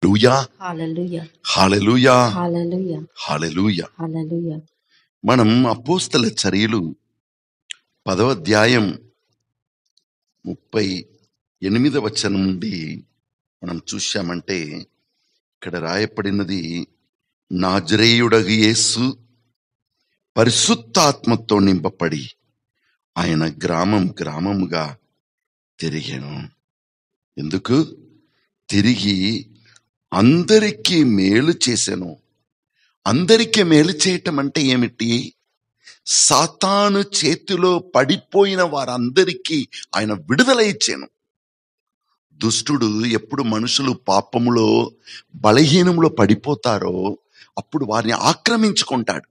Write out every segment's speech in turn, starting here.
హల్లెలూయా, హల్లెలూయా, హల్లెలూయా, హల్లెలూయా, హల్లెలూయా. హల్లెలూయా. మనం అపోస్తల చర్యలు 10వ అధ్యాయం 38వ వచనం నుండి మనం చూశామంటే ఇక్కడ రాయబడినది, నాజరేయుడగు యేసు పరిశుద్ధాత్మతో నింపబడి ఆయన గ్రామం గ్రామముగా తిరిగాను. ఎందుకు తిరిగి అందరికీ మేలు చేశాను. అందరికీ మేలు చేయటం అంటే ఏమిటి? సాతాను చేతిలో పడిపోయిన వారందరికీ ఆయన విడుదల ఇచ్చాను. దుష్టుడు ఎప్పుడు మనుషులు పాపములో బలహీనంలో పడిపోతారో అప్పుడు వారిని ఆక్రమించుకుంటాడు.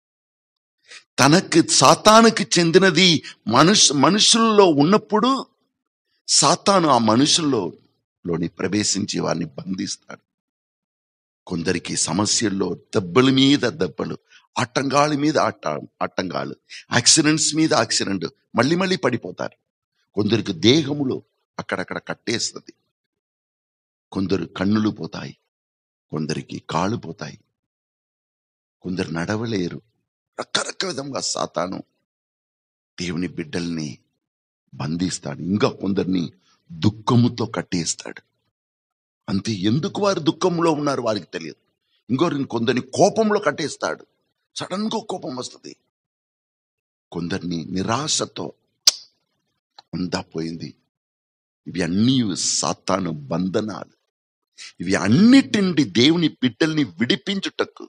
తనకు సాతానుకి చెందినది మనుషుల్లో ఉన్నప్పుడు సాతాను ఆ మనుషుల్లోని ప్రవేశించి వారిని బంధిస్తాడు. కొందరికి సమస్యల్లో దెబ్బల మీద దెబ్బలు, ఆటంకాల మీద ఆటంకాలు, యాక్సిడెంట్స్ మీద యాక్సిడెంట్, మళ్ళీ మళ్ళీ పడిపోతారు. కొందరికి దేహములో అక్కడక్కడ కట్టేస్తుంది, కొందరు కన్నులు పోతాయి, కొందరికి కాళ్ళు పోతాయి, కొందరు నడవలేరు. రకరకాల విధంగా సాతాను దేవుని బిడ్డల్ని బంధిస్తాడు. ఇంకా కొందరిని దుఃఖముతో కట్టేస్తాడు. అంతే. ఎందుకు వారు దుఃఖంలో ఉన్నారు వారికి తెలియదు. కొందరిని కోపంలో కట్టేస్తాడు. సడన్ గా కోపం వస్తుంది. కొందరిని నిరాశతో అంతా పోయింది. ఇవి అన్నీ సాతాను బంధనాలు. ఇవి అన్నిటి నుండి దేవుని బిడ్డల్ని విడిపించుటకు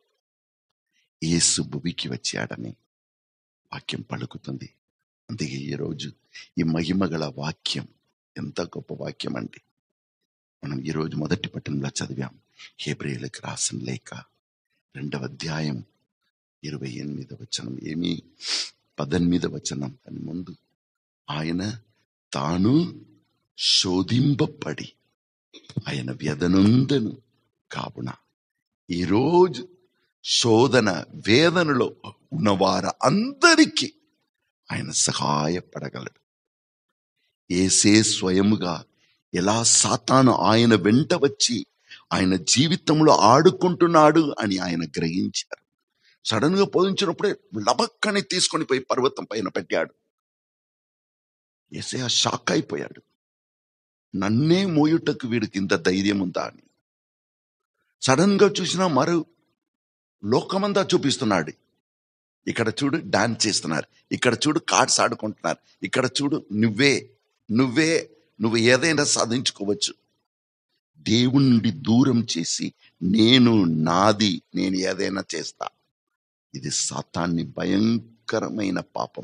యేసు భూమికి వచ్చాడని వాక్యం పలుకుతుంది. అందుకే ఈరోజు ఈ మహిమగల వాక్యం ఎంత గొప్ప వాక్యం అండి. మనం ఈరోజు మొదటి పట్టణంలో చదివాం, హెబ్రీయులకు రాసిన లేఖ 2వ అధ్యాయం 28వ వచనం. 18వ వచనం దాని ముందు, ఆయన తాను శోధింపబడి ఆయన వ్యధనందను కావున. ఈరోజు శోధన వేదనలో ఉన్నవారు అందరికీ ఆయన సహాయపడగలడు. యేసే స్వయముగా ఎలా సాతాను ఆయన వెంట వచ్చి ఆయన జీవితంలో ఆడుకుంటున్నాడు అని ఆయన గ్రహించారు. సడన్ గా పోదించినప్పుడే లబక్కని తీసుకొని పోయి పర్వతం పైన పెట్టాడు. యేసయ్య షాక్ అయిపోయాడు. నన్నే మోయుటకు వీడికి ఇంత ధైర్యం ఉందా అని. సడన్ గా చూసినా మరో లోకమంతా చూపిస్తున్నాడు. ఇక్కడ చూడు డాన్స్ చేస్తున్నారు, ఇక్కడ చూడు కార్డ్స్ ఆడుకుంటున్నారు, ఇక్కడ చూడు నువ్వు ఏదైనా సాధించుకోవచ్చు. దేవుని నుండి దూరం చేసి నేను ఏదైనా చేస్తా. ఇది సాతాన్ని భయంకరమైన పాపం.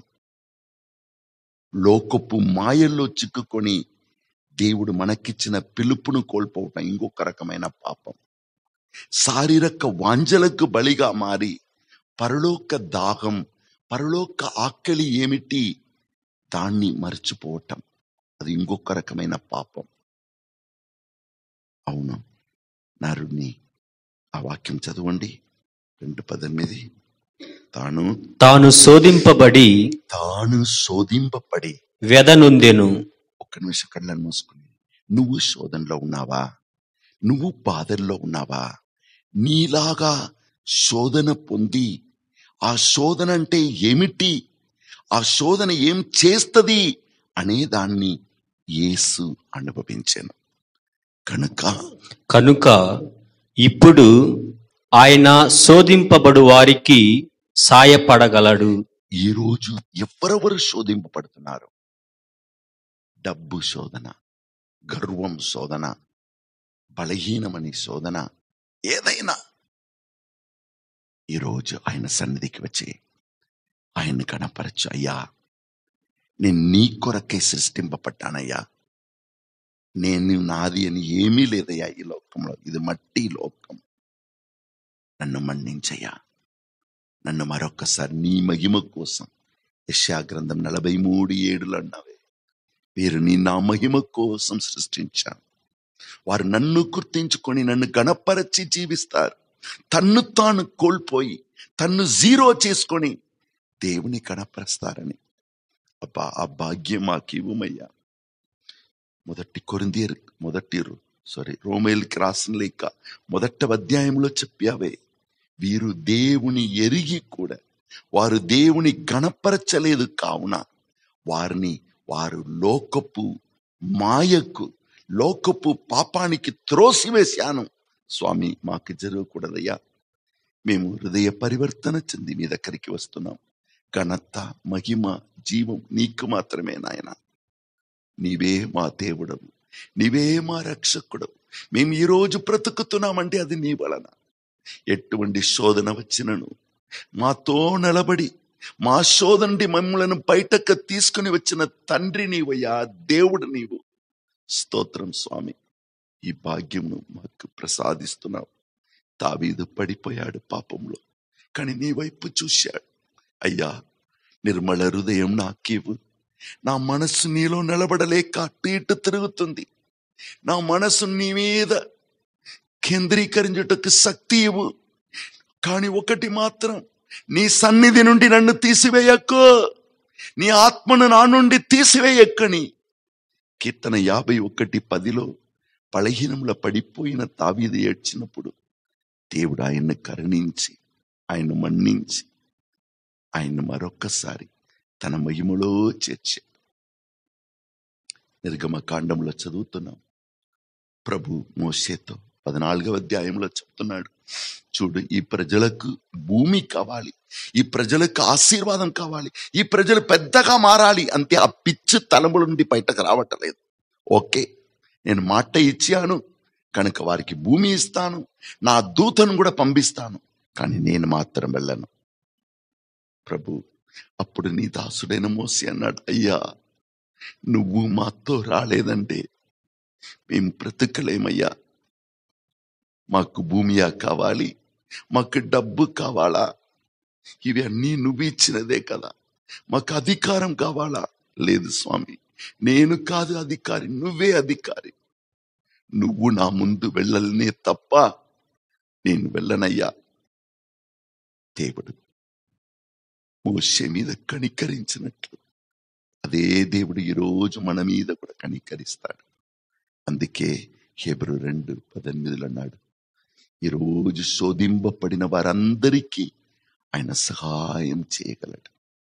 లోకపు మాయల్లో చిక్కుకొని దేవుడు మనకిచ్చిన పిలుపును కోల్పోవటం ఇంకొక రకమైన పాపం. శారీరక వాంఛలకు బలిగా మారి పరలోక దాహం, పరలోక ఆకలి ఏమిటి దాన్ని మర్చిపోవటం, అది ఇంకొక రకమైన పాపం. అవును, నరుణ్ణి ఆ వాక్యం చదవండి. 2:18. తాను శోధింపబడి వ్యధనొందెను. ఒక్క నిమిషం కళ్ళను మూసుకుని, నువ్వు శోధనలో ఉన్నావా? నువ్వు బాధల్లో ఉన్నావా? నీలాగా శోధన పొంది, ఆ శోధన అంటే ఏమిటి, ఆ శోధన ఏం చేస్తుంది అనే దాన్ని యేసు అనుభవించాను. కనుక ఇప్పుడు ఆయన శోధింపబడు వారికి సాయపడగలడు. ఈరోజు ఎవరెవరు శోధింపబడుతున్నారు? డబ్బు శోధన, గర్వం శోధన, బలహీనమని శోధన, ఏదైనా ఈరోజు ఆయన సన్నిధికి వచ్చి ఆయన్ని కనపరచు. అయ్యా, నేను నీ కొరకే సృష్టింపబడ్డానయ్యా. నేను నాది అని ఏమీ లేదయ్యా ఈ లోకంలో. ఇది మట్టి లోకం. నన్ను మన్నించయ్యా. నన్ను మరొక్కసారి నీ మహిమ కోసం. యెషయా గ్రంథం 43:7 అన్నావే, వీరిని నా మహిమ కోసం సృష్టించాను. వారు నన్ను గుర్తించుకొని నన్ను గణపరచి జీవిస్తారు. తన్ను తాను కోల్పోయి తన్ను జీరో చేసుకొని దేవుని గణపరుస్తారని. అబ్బా, ఆ భాగ్యం మాకివ్వమయ్యా. 1 కొరింథీయులకు రోమేల్కి రాసిన లేక 1వ అధ్యాయంలో చెప్పావే, వీరు దేవుని ఎరిగి కూడా వారు దేవుని గణపరచలేదు, కావున వారు లోకపు మాయకు, లోకపు పాపానికి త్రోసివేశాను. స్వామి, మాకు జరగకూడదయ్యా. మేము హృదయ పరివర్తన చెంది మీ దగ్గరికి వస్తున్నాం. ఘనత, మహిమ, జీవం నీకు మాత్రమే నాయన. నీవే మా దేవుడవు, నీవే మా రక్షకుడవు. మేము ఈరోజు బ్రతుకుతున్నామంటే అది నీ వలన. ఎటువంటి శోధన వచ్చినను మాతో నిలబడి మా శోధన నుండి మమ్మలను బయటకు తీసుకుని వచ్చిన తండ్రి నీవయ్యా, దేవుడు నీవు. స్తోత్రం స్వామి. ఈ భాగ్యమును మాకు ప్రసాదిస్తున్నావు. దావీదు పడిపోయాడు పాపంలో, కానీ నీ వైపు చూశాడు. అయ్యా, నిర్మల హృదయం నాకివ్వు. నా మనస్సు నీలో నిలబడలేక అటు ఇటు తిరుగుతుంది. నా మనస్సు నీ మీద కేంద్రీకరించుటకు శక్తి ఇవ్వు. కానీ ఒకటి మాత్రం, నీ సన్నిధి నుండి నన్ను తీసివేయకు, నీ ఆత్మను నా నుండి తీసివేయక్కని. కీర్తన 51:10 బలహీనంలో పడిపోయిన దావీదు ఏడ్చినప్పుడు దేవుడు ఆయన్ని కరుణించి, ఆయన్ని మన్నించి, ఆయన్ని మరొక్కసారి తన మహిమలో చేర్చాడు. నిర్గమకాండంలో చదువుతున్నాం. ప్రభు మోషేతో 14వ అధ్యాయంలో చెప్తున్నాడు, చూడు, ఈ ప్రజలకు భూమి కావాలి, ఈ ప్రజలకు ఆశీర్వాదం కావాలి, ఈ ప్రజలు పెద్దగా మారాలి. అంతే. ఆ పిచ్చి తలముల నుండి బయటకు రావట్లేదు. ఓకే, నేను మాట ఇచ్చాను కనుక వారికి భూమి ఇస్తాను, నా దూతను కూడా పంపిస్తాను, కానీ నేను మాత్రం వెళ్ళను. ప్రభు, అప్పుడు నీ దాసుడైన మోసే అన్నాడు, అయ్యా, నువ్వు మాతో రాలేదంటే మేము బ్రతకలేమయ్యా. మాకు భూమియా కావాలి, మాకు డబ్బు కావాలా? ఇవి అన్నీ నువ్వు ఇచ్చినదే కదా. మాకు అధికారం కావాలా? లేదు స్వామి, నేను కాదు అధికారి, నువ్వే అధికారి. నువ్వు నా ముందు వెళ్ళలనే తప్ప నేను వెళ్ళనయ్యా. దేవుడు మోషే మీద కనికరించినట్లు అదే దేవుడు ఈరోజు మన మీద కూడా కనికరిస్తాడు. అందుకే హెబ్రీ 2:18 అన్నాడు, ఈరోజు శోధింపబడిన వారందరికీ ఆయన సహాయం చేయగలడు.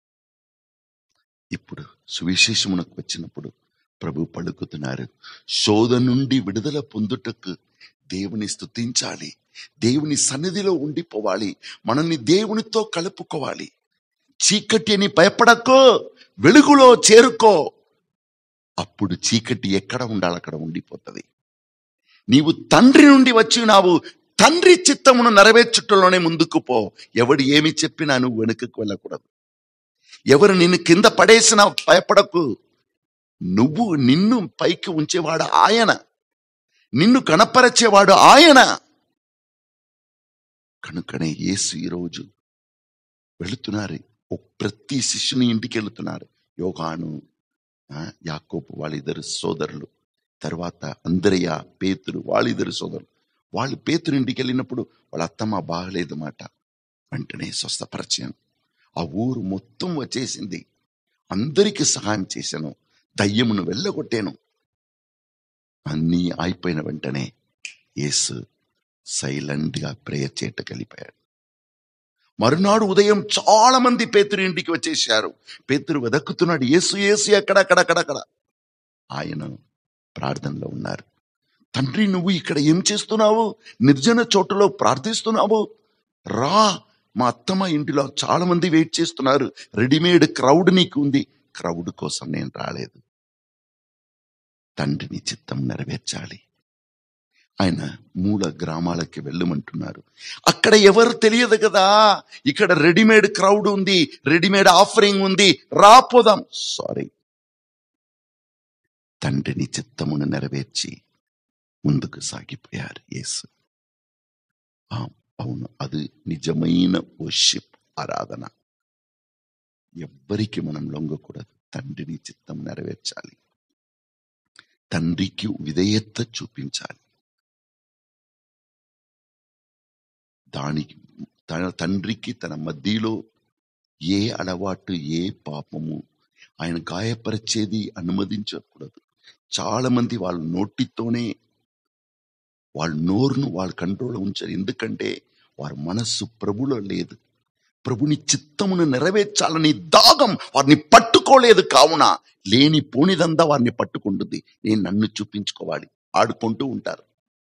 ఇప్పుడు సువిశేషమునకు వచ్చినప్పుడు ప్రభు పలుకుతున్నారు, శోధన నుండి విడుదల పొందుటకు దేవుని స్తుతించాలి, దేవుని సన్నిధిలో ఉండిపోవాలి, మనల్ని దేవునితో కలుపుకోవాలి. చీకటి అని భయపడకో, వెలుగులో చేరుకో. అప్పుడు చీకటి ఎక్కడ ఉండాలి అక్కడ ఉండిపోతుంది. నీవు తండ్రి నుండి వచ్చినావు, తండ్రి చిత్తమును నెరవేర్చుటలోనే ముందుకు పో. ఎవడు ఏమి చెప్పినా నువ్వు వెనుకకు వెళ్ళకూడదు. ఎవరు నిన్ను కింద పడేసినా భయపడకు. నిన్ను పైకి ఉంచేవాడు ఆయన, నిన్ను కనపరచేవాడు ఆయన. కనుకనే యేసు ఈరోజు వెళుతున్నారు, ప్రతి శిష్యుని ఇంటికి వెళుతున్నారు. యోహాను, యాకోబు వాళ్ళిద్దరు సోదరులు, తర్వాత అంద్రయ్య, పేతురు వాళ్ళిద్దరు సోదరులు. వాళ్ళు పేతురు ఇంటికి వెళ్ళినప్పుడు వాళ్ళ అత్తమ్మ బాగలేదు మాట, వెంటనే స్వస్థపరిచాను. ఆ ఊరు మొత్తం వచ్చేసింది, అందరికీ సహాయం చేశాను, దయ్యమును వెళ్ళగొట్టాను. అన్నీ అయిపోయిన వెంటనే యేసు సైలెంట్ గా ప్రేయర్ చేయటం వెళ్ళిపోయాడు. మరునాడు ఉదయం చాలా మంది పేతురు ఇంటికి వచ్చేసారు. పేతురు వెదక్కుతున్నాడు, యేసు యేసు ఎక్కడక్కడ. ఆయన ప్రార్థనలో ఉన్నారు. తండ్రి, నువ్వు ఇక్కడ ఏం చేస్తున్నావు? నిర్జన చోటులో ప్రార్థిస్తున్నావు? రా, మా అత్తమ్మ ఇంటిలో చాలా మంది వెయిట్ చేస్తున్నారు, రెడీమేడ్ క్రౌడ్ నీకు ఉంది. క్రౌడ్ కోసం నేను రాలేదు, తండ్రిని చిత్తం నెరవేర్చాలి. ఆయన మూల గ్రామాలకి వెళ్ళమంటున్నారు. అక్కడ ఎవరు తెలియదు కదా, ఇక్కడ రెడీమేడ్ క్రౌడ్ ఉంది, రెడీమేడ్ ఆఫరింగ్ ఉంది, రాపోదాం. సారీ, తండ్రిని చిత్తమును నెరవేర్చి ముందుకు సాగిపోయారు యేసు. అవును, అది నిజమైన వర్షిప్, ఆరాధన. ఎవ్వరికి మనం లొంగకూడదు, తండ్రిని చిత్తం నెరవేర్చాలి, తండ్రికి విధేయత చూపించాలి. దానికి తండ్రికి తన మధ్యలో ఏ అలవాటు, ఏ పాపము ఆయన గాయపరిచేది అనుమతించకూడదు. చాలా మంది వాళ్ళ నోటితోనే వాళ్ళ నోరును వాళ్ళ కంట్రోల్లో ఉంచారు. ఎందుకంటే వారి మనస్సు ప్రభులో లేదు. ప్రభుని చిత్తమును నెరవేర్చాలని దాగం వారిని పట్టుకోలేదు. కావున లేని పోనిదంతా వారిని పట్టుకుంటుంది. నేను నన్ను చూపించుకోవాలి ఆడుకుంటూ ఉంటారు.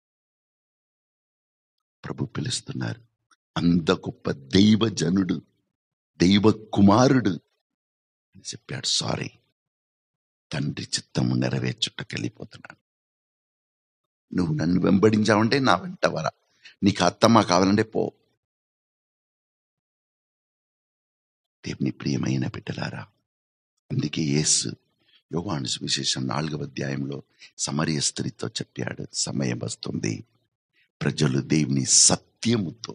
ప్రభు పిలుస్తున్నారు. అంత గొప్ప దైవ జనుడు, దైవ కుమారుడు అని చెప్పాడు. సారీ, తండ్రి చిత్తము నెరవేర్చుటకు వెళ్ళిపోతున్నాను. నువ్వు నన్ను వెంబడించావంటే నా వెంట వరా. నీకు అత్తమ్మ కావాలంటే పో. దేవుని ప్రియమైన బిడ్డలారా, అందుకే యేసు యోహాను సువిశేషం 4వ అధ్యాయంలో సమరయ స్త్రీతో చెప్పాడు, సమయం వస్తుంది, ప్రజలు దేవుని సత్యముతో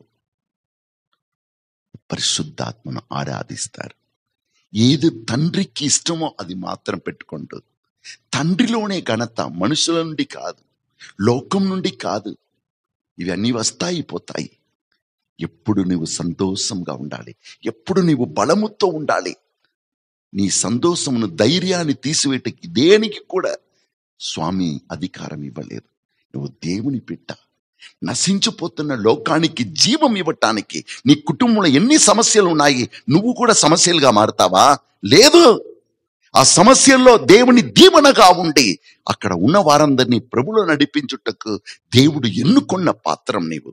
పరిశుద్ధాత్మను ఆరాధిస్తారు. ఏది తండ్రికి ఇష్టమో అది మాత్రం పెట్టుకుంటూ, తండ్రిలోనే ఘనత, మనుషుల నుండి కాదు, లోకం నుండి కాదు. ఇవన్నీ వస్తాయి పోతాయి. ఎప్పుడు నువ్వు సంతోషంగా ఉండాలి, ఎప్పుడు నువ్వు బలముతో ఉండాలి. నీ సంతోషమును, ధైర్యాన్ని తీసివేయటానికి దేనికి కూడా స్వామి అధికారం ఇవ్వలేదు. నువ్వు దేవుని బిడ్డ. నశించిపోతున్న లోకానికి జీవం ఇవ్వటానికి నీ కుటుంబంలో ఎన్ని సమస్యలు ఉన్నాయి, నువ్వు కూడా సమస్యలుగా మారుతావా? లేదు. ఆ సమస్యల్లో దేవుని దీవెనగా ఉండి అక్కడ ఉన్న వారందరినీ ప్రభులో నడిపించుటకు దేవుడు ఎన్నుకున్న పాత్రం నీవు.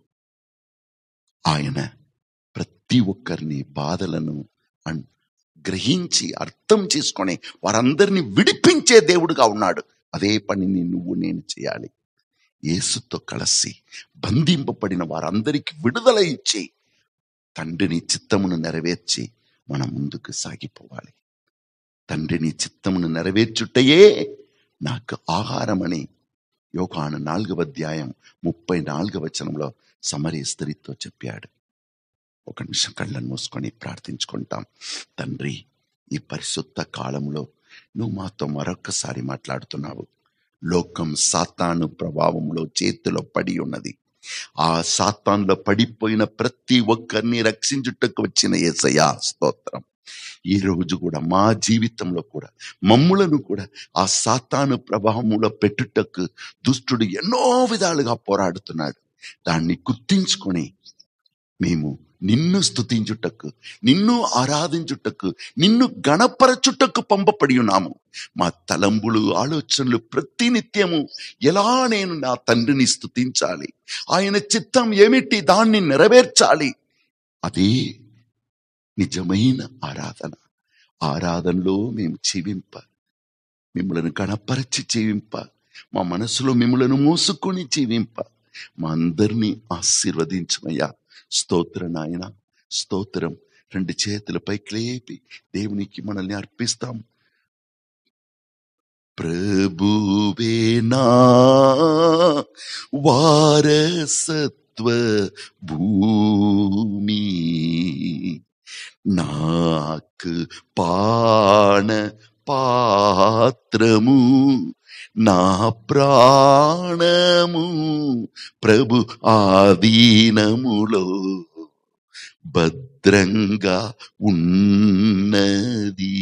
ఆయన ప్రతి ఒక్కరిని బాధలను గ్రహించి అర్థం చేసుకొని వారందరినీ విడిపించే దేవుడుగా ఉన్నాడు. అదే పనిని నువ్వు నేను చేయాలి. యేసుతో కలిసి బంధింపబడిన వారందరికీ విడుదల ఇచ్చి తండ్రిని చిత్తమును నెరవేర్చి మనం ముందుకు సాగిపోవాలి. తండ్రిని చిత్తమును నెరవేర్చుటయే నాకు ఆహారమని యోహాను 4వ అధ్యాయం 34వ వచనంలో సమరయ స్త్రీతో చెప్పాడు. ఒక నిమిషం కళ్ళను మూసుకొని ప్రార్థించుకుంటాం. తండ్రి, ఈ పరిశుద్ధ కాలంలో నువ్వు మాతో మరొక్కసారి మాట్లాడుతున్నావు. లోకం సాతాను ప్రభావంలో చేతిలో పడి ఉన్నది. ఆ సాతానులో పడిపోయిన ప్రతి ఒక్కరిని రక్షించుటకు వచ్చిన యేసయ్యా స్తోత్రం. ఈ రోజు కూడా మా జీవితంలో కూడా మమ్ములను కూడా ఆ సాతాను ప్రభావంలో పెట్టుటకు దుష్టుడు ఎన్నో విధాలుగా పోరాడుతున్నాడు. దాన్ని గుర్తించుకొని మేము నిన్ను స్తుతించుటకు, నిన్ను ఆరాధించుటకు, నిన్ను గణపరచుటకు పంపబడి ఉన్నాము. మా తలంపులు, ఆలోచనలు ప్రతినిత్యము ఎలా నేను నా తండ్రిని స్తుతించాలి, ఆయన చిత్తం ఏమిటి దాన్ని నెరవేర్చాలి, అదే నిజమైన ఆరాధన. ఆరాధనలో మేము జీవింప, మిమ్మలను గణపరచి జీవింప, మా మనసులో మిమ్మలను మూసుకొని జీవింప, మా అందరినీ ఆశీర్వదించమయ్యా. స్తోత్రం నాయన, స్తోత్రం. 2 చేతుల పైకి లేపి దేవునికి మనల్ని అర్పిస్తాం. ప్రభువేనా వారసత్వ భూమి, నాకు పాన పాత్రము, నా ప్రాణము ప్రభు ఆధీనములో భద్రంగా ఉన్నది.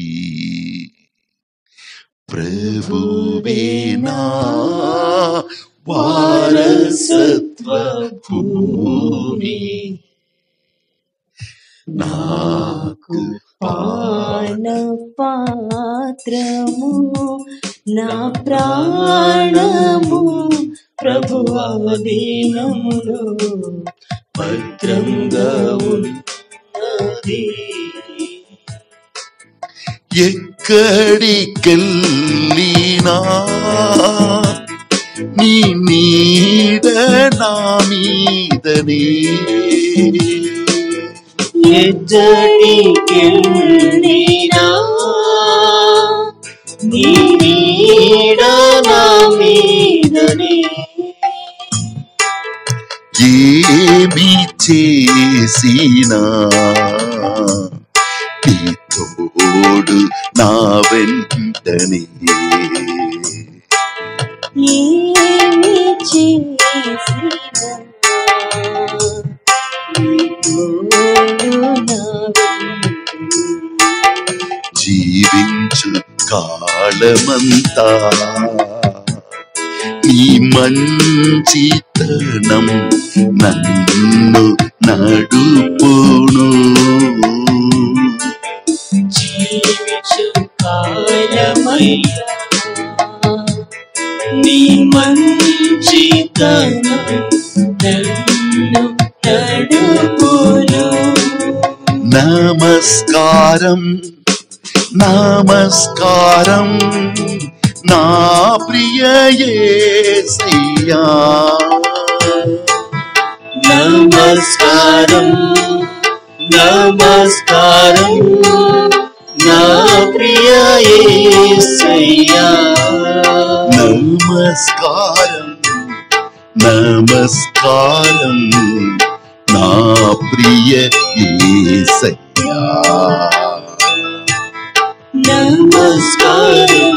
ప్రభువేనా వారసత్వ భూమి, నాకు పాన పాత్రము, నా ప్రాణము ప్రభు ఆధీనములో భద్రంగా ఉన్నది. ఎక్కడికెళ్ళినా నీ నీడ నా మీదనే, ఎక్కడికెళ్ళినా నీ నీడ నా మీదనే, ఏమి చేసినా నీ తోడు నా వెంటనే, ఏమి చేసినా నీ తోడు నా వెంటనే. జీవించు కాలమంతా నీ మంచితనం నన్ను నడుపును. జీవించు కాలమయ్యా నీ మంచితనం నన్ను నడుపును. నమస్కారం నమస్కారం నా ప్రియ యేసయ్యా. నమస్కారం నమస్కారం నా ప్రియ యేసయ్యా. నమస్కారం నమస్కారం నా ప్రియ యేసయ్యా. నమస్కారం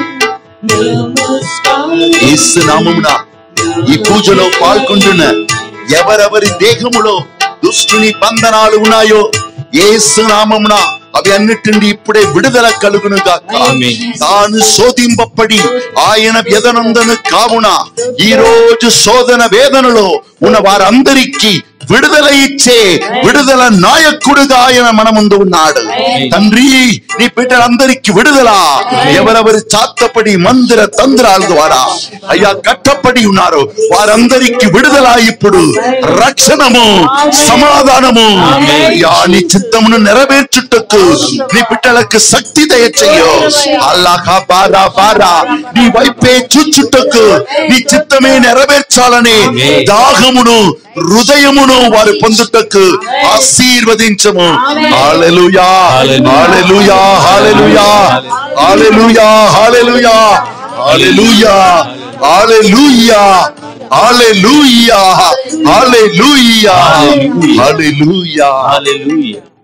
నమస్కారం. యేసు నామమున ఈ పూజలో పాల్గొంటున్న ఎవరెవరి దేహములో దుష్టుని బంధనాలు ఉన్నాయో యేసు నామమున అవి అన్నిటి నుండి ఇప్పుడే విడుదల కలుగును గాక. తాను శోధింపబడి ఆయన వ్యధనందను కావున ఈ రోజు శోధన వేదనలో ఉన్న వారందరికీ విడుదల ఇచ్చే విడుదల నాయకుడుగా ఆయన మన ముందు ఉన్నాడు. తండ్రి నీ బిడ్డలందరికీ విడుదల. ఎవరెవరి చాత్తపడి మందిర తంత్రాల ద్వారా అయ్యా కట్టపడి ఉన్నారు వారందరికీ విడుదల. ఇప్పుడు రక్షణము సమాధానము అయ్యా నీ చిత్తమును నెరవేర్చుటకు నీ బిడ్డలకు శక్తి దయచేయు. అల్లాహా బారా బారా నీ వైపే చూచుటకు నీ చిత్తమే నెరవేర్చాలని దాహమును హృదయమును వారు పొందుటకు ఆశీర్వదించము. హల్లెలూయా హల్లెలూయా హల్లెలూయా హల్లెలూయా హల్లెలూయా హల్లెలూయా హల్లెలూయా హల్లెలూయా హల్లెలూయా హల్లెలూయా.